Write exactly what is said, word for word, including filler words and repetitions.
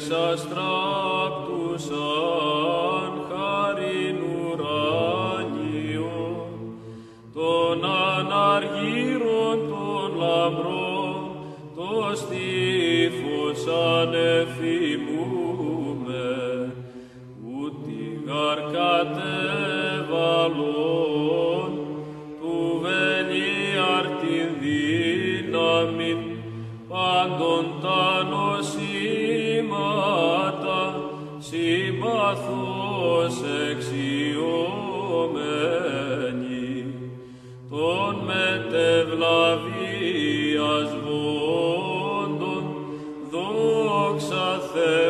εξαστράπτουσαν χάριν ουράνιο, τον αναργύρον τον λαμπρό, το στήφος ανεφημούμε, ούτι γαρ κατέβαλον του βελιάρ την δύναμην πάντων τα νοσήματα συμπαθώς εξιωμένη, των μετευλαβίας βόντων δόξα Θεού.